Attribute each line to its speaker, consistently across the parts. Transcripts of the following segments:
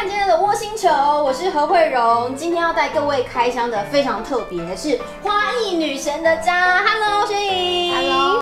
Speaker 1: 今天的窝星球，我是何慧荣。今天要带各位开箱的非常特别，是花艺女神的家。Hello， 雪颖。
Speaker 2: Hello。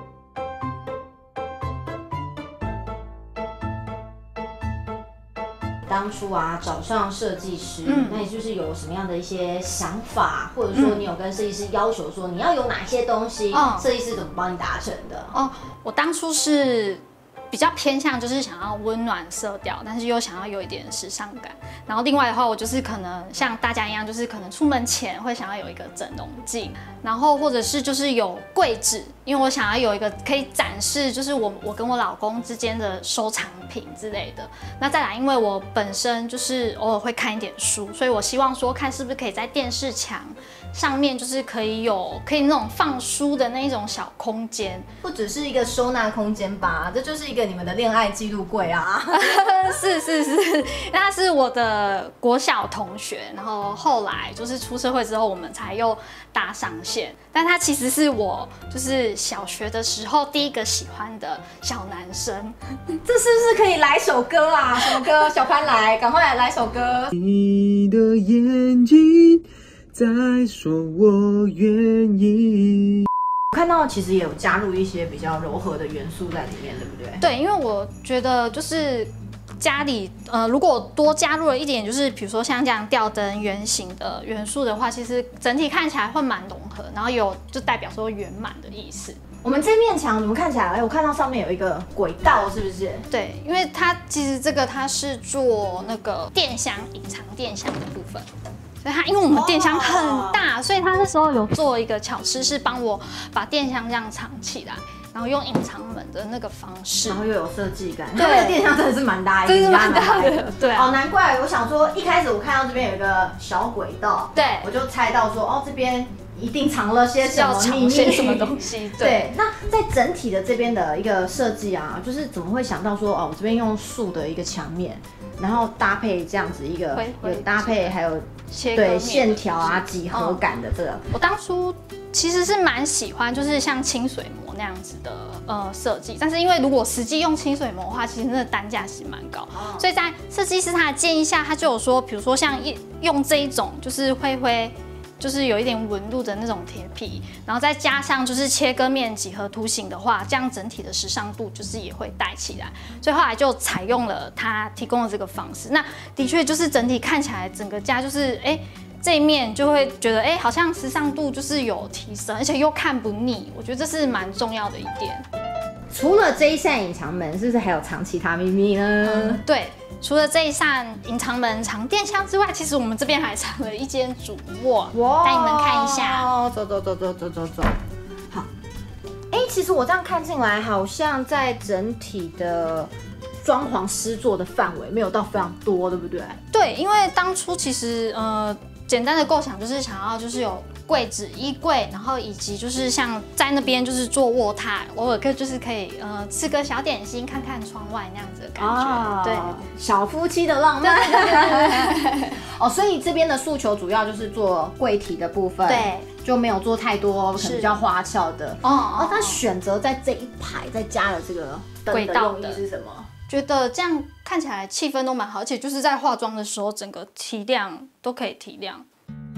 Speaker 1: 当初啊，找上设计师，那你是不是有什么样的一些想法，或者说你有跟设计师要求说你要有哪些东西，设计师怎么帮你达成的？
Speaker 2: 我当初是比较偏向就是想要温暖色调，但是又想要有一点时尚感。然后另外的话，我就是可能像大家一样，就是可能出门前会想要有一个整容镜，然后或者是就是有柜子，因为我想要有一个可以展示，就是我跟我老公之间的收藏品之类的。那再来，因为我本身就是偶尔会看一点书，所以我希望说看是不是可以在电视墙上面就是可以那种放书的那一种小空间，
Speaker 1: 不只是一个收纳空间吧，这就是一个你们的恋爱记录柜啊。
Speaker 2: 是，那是我的国小同学，然后后来就是出社会之后，我们才又搭上线。但他其实是我就是小学的时候第一个喜欢的小男生。
Speaker 1: 这是不是可以来首歌啊？什么歌？小潘来，赶快来首歌。
Speaker 3: 你的眼睛在说我愿意。
Speaker 1: 我看到其实也有加入一些比较柔和的元素在里面，对不对？
Speaker 2: 对，因为我觉得就是家里如果多加入了一点，就是比如说像这样吊灯圆形的元素的话，其实整体看起来会蛮融合，然后就代表说圆满的意思。
Speaker 1: 我们这面墙怎么看起来？我看到上面有一个轨道，是不是？
Speaker 2: 对，因为它其实它是做那个电箱隐藏电箱的部分。所以它因为我们电箱很大，所以他那时候有做一个巧思，是帮我把电箱这样藏起来，然后用隐藏门的那个方式，
Speaker 1: 然后又有设计感。
Speaker 2: 对，
Speaker 1: 那个电箱真的是蛮大一个，
Speaker 2: 蛮大的。对啊。
Speaker 1: 难怪我想说，一开始我看到这边有一个小轨道，
Speaker 2: 对，
Speaker 1: 我就猜到说，这边一定藏了些什么秘密，
Speaker 2: 什么东西。对。
Speaker 1: 那在整体的这边的一个设计啊，就是怎么会想到说，我这边用树的一个墙面，然后搭配这样子一个有搭配还有。对线条啊、几何感的这个，我
Speaker 2: 当初其实是蛮喜欢，就是像清水模那样子的设计。但是因为如果实际用清水模的话，其实那个单价其实蛮高，所以在设计师他的建议下，他就有说，比如说像用这一种就是灰。就是有一点纹路的那种铁皮，然后再加上就是切割面几何图形的话，这样整体的时尚度就是也会带起来。所以后来就采用了他提供的这个方式。那的确就是整体看起来整个家就是这一面就会觉得好像时尚度就是有提升，而且又看不腻。我觉得这是蛮重要的一点。
Speaker 1: 除了这一扇隐藏门，是不是还有藏其他秘密呢？
Speaker 2: 对。除了这一扇隐藏门藏电箱之外，其实我们这边还藏了一间主卧，带你们看一下。
Speaker 1: 走。好，其实我这样看进来，好像在整体的装潢施作的范围没有到非常多，对不对？
Speaker 2: 对，因为当初其实简单的构想就是想要就是有柜子、衣柜，然后以及就是像在那边就是做卧榻，偶尔就是可以吃个小点心，看看窗外那样子的感觉。对，
Speaker 1: 小夫妻的浪漫。所以这边的诉求主要就是做柜体的部分，
Speaker 2: 对，
Speaker 1: 就没有做太多可能比较花俏的。他选择在这一排再加了这个灯的用意是什么？
Speaker 2: 觉得这样看起来气氛都蛮好，而且就是在化妆的时候，整个提亮都可以提亮。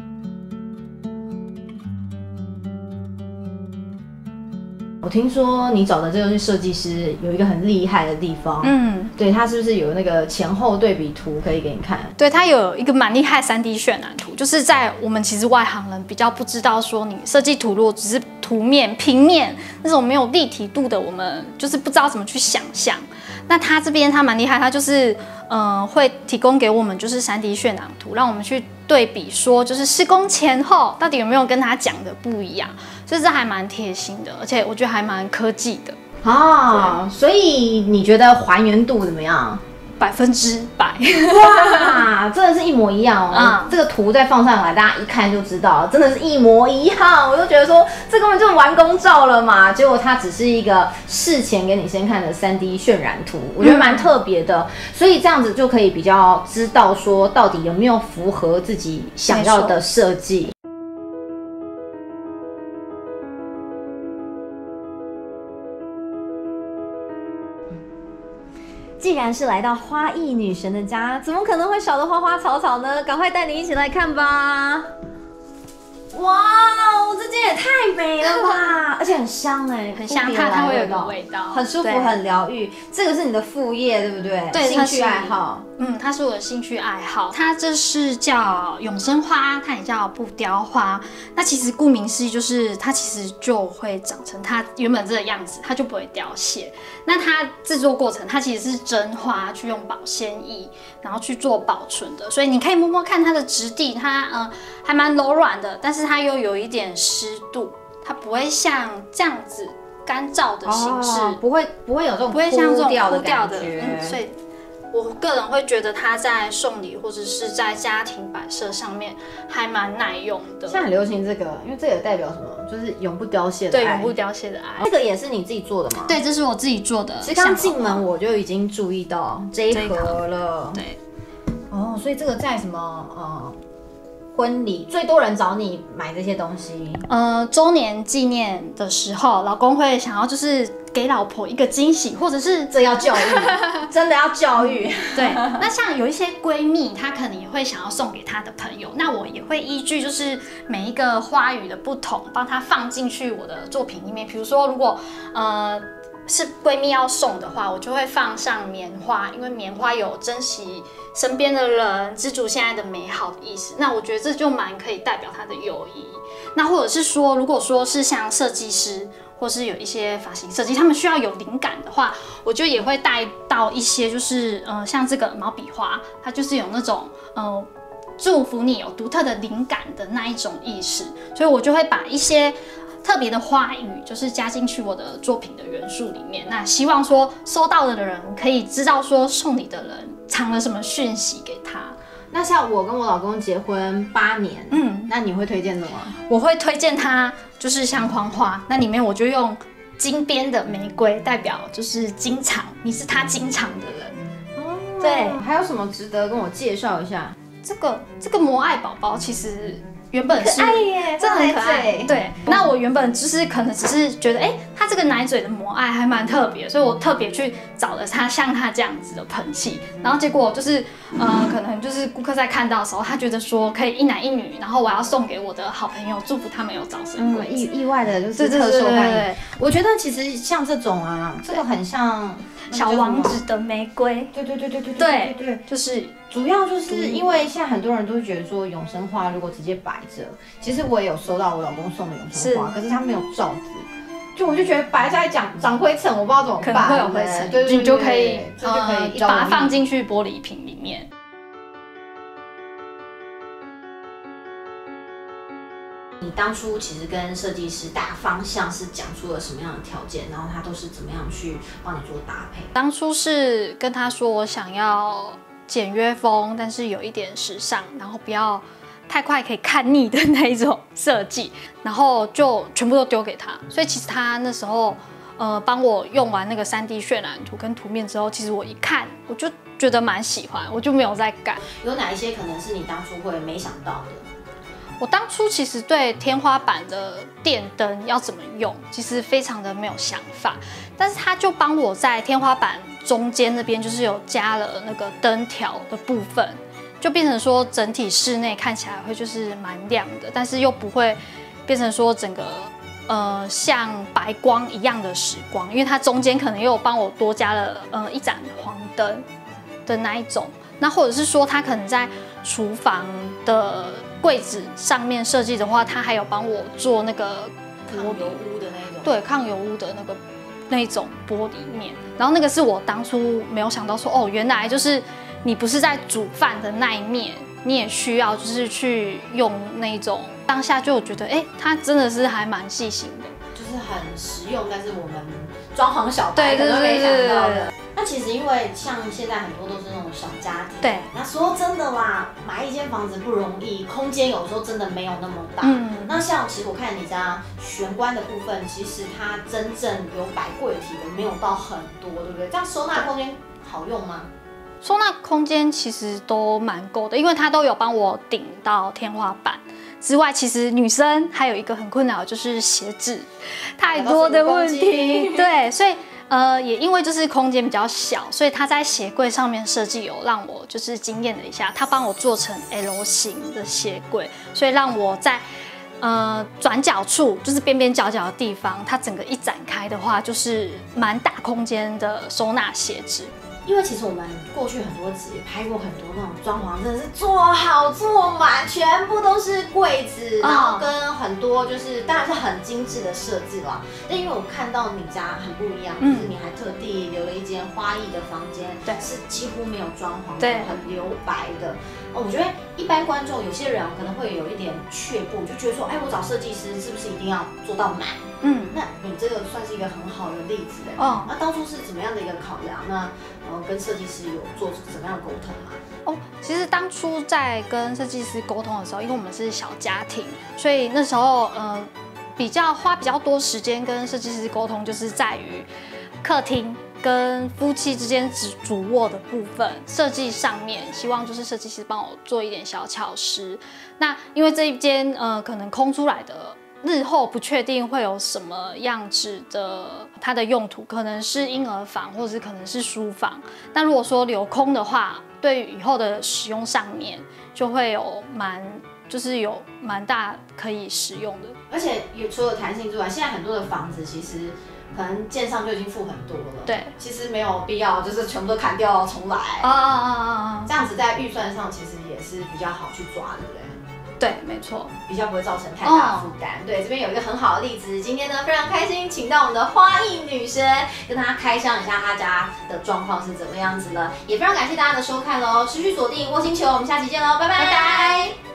Speaker 1: 我听说你找的这个设计师有一个很厉害的地方，对，他是不是有那个前后对比图可以给你看？
Speaker 2: 对，他有一个蛮厉害3D 渲染图，就是在我们其实外行人比较不知道说，你设计图如果只是图面、平面那种没有立体度的，我们就是不知道怎么去想象。那他这边他蛮厉害，他就是会提供给我们就是3D 渲染图，让我们去对比说，就是施工前后到底有没有跟他讲的不一样，所以这还蛮贴心的，而且我觉得还蛮科技的
Speaker 1: 所以你觉得还原度怎么样
Speaker 2: ？100%
Speaker 1: 哇，真的是一模一样哦！这个图再放上来，大家一看就知道，真的是一模一样。我就觉得说，这根本就完工照了嘛。结果它只是一个事前给你先看的3D 渲染图，我觉得蛮特别的。所以这样子就可以比较知道说，到底有没有符合自己想要的设计。既然是来到花艺女神的家，怎么可能会少了花花草草呢？赶快带你一起来看吧！哇哦，这间也太美了吧！而且很香哎，
Speaker 2: 很香，它会有一个味道，
Speaker 1: 很舒服，很疗愈。这个是你的副业，对不对？
Speaker 2: 对，
Speaker 1: 兴趣爱好。
Speaker 2: 它是我的兴趣爱好。它这是叫永生花，它也叫不雕花。那其实顾名思义，就是它其实就会长成它原本这个样子，它就不会凋谢。那它制作过程，它其实是真花去用保鲜液，然后去做保存的。所以你可以摸摸看它的质地，它还蛮柔软的，但是它又有一点湿度，它不会像这样子干燥的形式，
Speaker 1: 不会有这种
Speaker 2: 不会像这种
Speaker 1: 枯掉的感觉。
Speaker 2: 所以我个人会觉得它在送礼或者是在家庭摆设上面还蛮耐用的。
Speaker 1: 现在很流行这个，因为这也代表什么？就是永不凋谢的爱。
Speaker 2: 对，永不凋谢的爱。
Speaker 1: 这个也是你自己做的吗？
Speaker 2: 对，这是我自己做的。
Speaker 1: 其实刚进门我就已经注意到这一盒了。
Speaker 2: 对。
Speaker 1: 哦，所以这个在什么婚礼最多人找你买这些东西？
Speaker 2: 周年纪念的时候，老公会想要就是给老婆一个惊喜，或者是
Speaker 1: 这要教育，真的要教育。
Speaker 2: 对，那像有一些闺蜜，她可能也会想要送给她的朋友，那我也会依据就是每一个花语的不同，帮她放进去我的作品里面。比如说，如果是闺蜜要送的话，我就会放上棉花，因为棉花有珍惜身边的人、知足现在的美好的意思。那我觉得这就蛮可以代表她的友谊。那或者是说，如果说是像设计师，或是有一些发型设计，他们需要有灵感的话，我就也会带到一些，就是像这个毛笔花，它就是有那种祝福你有独特的灵感的那一种意思，所以我就会把一些特别的花语，就是加进去我的作品的元素里面。那希望说收到的人可以知道说送礼的人藏了什么讯息给他。
Speaker 1: 那像我跟我老公结婚8年，那你会推荐什么？
Speaker 2: 我会推荐他就是相框花，那里面我就用金边的玫瑰代表就是金藏，你是他金藏的人。
Speaker 1: 哦，对，还有什么值得跟我介绍一下？
Speaker 2: 这个摩爱宝宝其实原本是
Speaker 1: 可爱耶，
Speaker 2: 真的很可爱。对，那我原本就是可能只是觉得，它这个奶嘴的摩爱还蛮特别，所以我特别去找了它像它这样子的喷器，然后结果就是可能就是顾客在看到的时候，他觉得说可以一男一女，然后我要送给我的好朋友，祝福他们有早生贵子。
Speaker 1: 意外的就是特受欢迎。我觉得其实像这种这个很像
Speaker 2: 小王子的玫瑰。
Speaker 1: 对，
Speaker 2: 就是
Speaker 1: 主要就是因为现在很多人都会觉得说永生花如果直接摆着，其实我也有收到我老公送的永生花，可是他没有罩子，我就觉得摆在长灰尘，我不知道怎么办，
Speaker 2: 可能会有灰尘，
Speaker 1: 对，
Speaker 2: 你就可以把它
Speaker 1: 放
Speaker 2: 放进去玻璃瓶里面。
Speaker 1: 你当初其实跟设计师大方向是讲出了什么样的条件，然后他都是怎么样去帮你做搭配？
Speaker 2: 当初是跟他说我想要简约风，但是有一点时尚，然后不要太快可以看腻的那一种设计，然后就全部都丢给他。所以其实他那时候帮我用完那个3D 渲染图跟图面之后，其实我一看我就觉得蛮喜欢，我就没有再改。
Speaker 1: 有哪一些可能是你当初会没想到的？
Speaker 2: 我当初其实对天花板的电灯要怎么用，其实非常的没有想法，但是他就帮我在天花板中间那边就是有加了那个灯条的部分，就变成说整体室内看起来会就是蛮亮的，但是又不会变成说整个像白光一样的时光，因为它中间可能又有帮我多加了一盏黄灯的那一种。那或者是说他可能在厨房的柜子上面设计的话，他还有帮我做那个
Speaker 1: 抗油污的那种，
Speaker 2: 对，抗油污的那种玻璃面。然后那个是我当初没有想到说，原来就是你不是在煮饭的那一面，你也需要就是去用那种。当下就觉得，他真的是还蛮细心的，
Speaker 1: 就是很实用，但是我们装潢小白可能没想到的。那其实因为像现在很多都是那种小家庭，
Speaker 2: 对。
Speaker 1: 那说真的啦，买一间房子不容易，空间有时候真的没有那么大。那像其实我看你家玄关的部分，其实它真正有摆柜体的没有到很多，对不对？这样收纳空间好用吗？
Speaker 2: 收纳空间其实都蛮够的，因为它都有帮我顶到天花板。之外，其实女生还有一个很困扰，就是鞋子太多的问题。对，所以也因为就是空间比较小，所以它在鞋柜上面设计有让我就是惊艳了一下，它帮我做成 L 型的鞋柜，所以让我在转角处就是边边角角的地方，它整个一展开的话，就是蛮大空间的收纳鞋子。
Speaker 1: 因为其实我们过去很多集也拍过很多那种装潢，真的是做好做满，全部都是柜子，然后跟很多就是当然是很精致的设计啦。但因为我看到你家很不一样，就是你还特地留了一间花艺的房间，对，是几乎没有装潢，对，很留白的。我觉得一般观众有些人可能会有一点却步，就觉得说，哎，我找设计师是不是一定要做到满？那你这个算是一个很好的例子哎。那当初是怎么样的一个考量？那跟设计师有做什么样的沟通吗？
Speaker 2: 其实当初在跟设计师沟通的时候，因为我们是小家庭，所以那时候花比较多时间跟设计师沟通，就是在于客厅跟夫妻之间主卧的部分设计上面，希望就是设计师帮我做一点小巧思。那因为这一间可能空出来的，日后不确定会有什么样子的，它的用途可能是婴儿房，或者是可能是书房。那如果说留空的话，对于以后的使用上面就会有蛮大可以使用的。
Speaker 1: 而且除了弹性之外，现在很多的房子其实可能建商就已经付很多了，对，其实没有必要就是全部都砍掉重来这样子在预算上其实也是比较好去抓，对不对？
Speaker 2: 对，没错，
Speaker 1: 比较不会造成太大负担。对，这边有一个很好的例子。今天呢，非常开心，请到我们的花艺女神，跟大家开箱一下她家的状况是怎么样子了。也非常感谢大家的收看喽，持续锁定窝星球，我们下期见喽，拜拜。